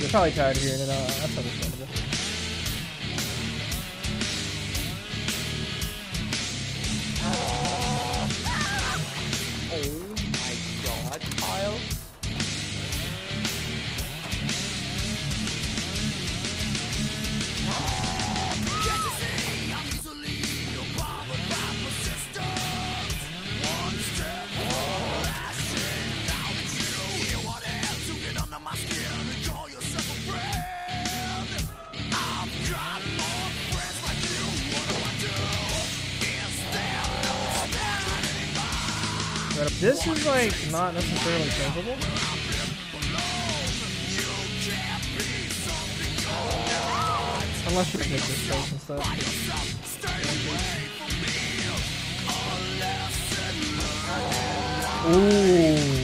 You're probably tired of hearing it. That's understandable. Oh my god, Kyle. This is like not necessarily capable. Unless you pick this space and stuff. Ooh.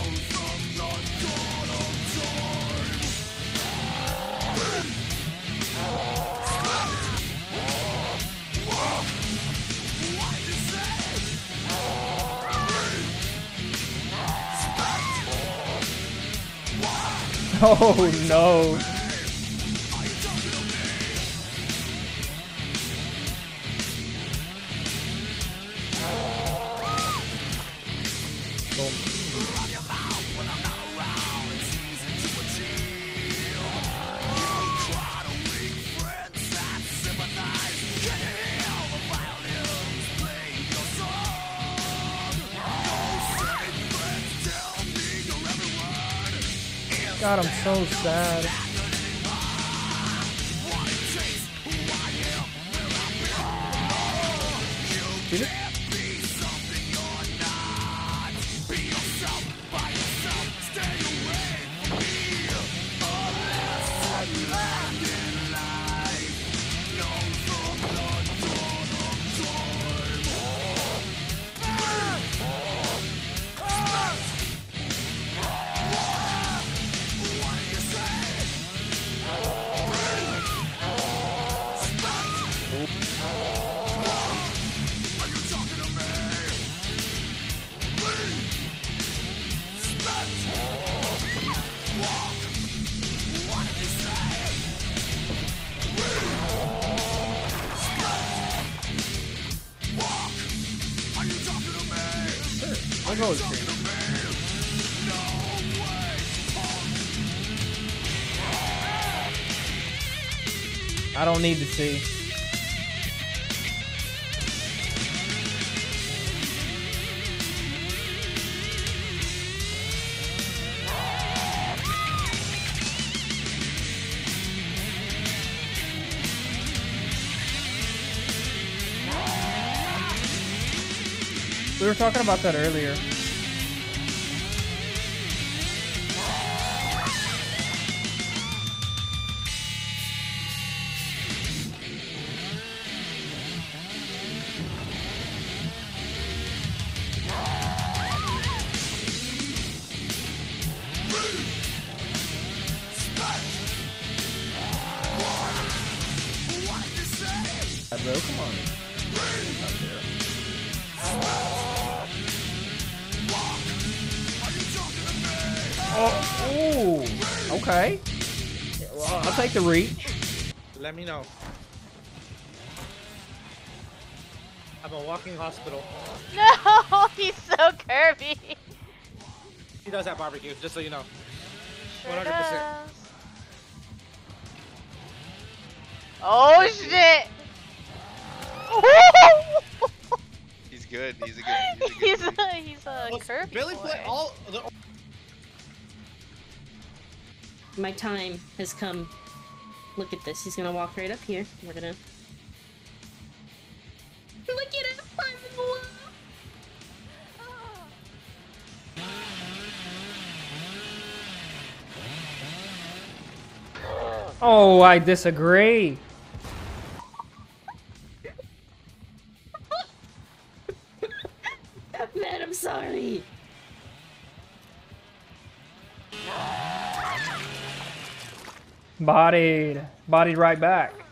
Oh no. God, I'm so sad. Get it? I'll go with you. I don't need to see. We were talking about that earlier. Bro, come on. Oh, ooh, okay. Well, I'll take the reach. Let me know. I'm a walking hospital. No, he's so curvy. He does have barbecue, just so you know. Sure 100%. does. Oh shit! He's good. He's a good. He's a curvy Billy boy. put all the. My time has come. Look at this. He's gonna walk right up here. We're gonna. Look at him! Oh, I disagree. Man, I'm sorry. Bodied right back.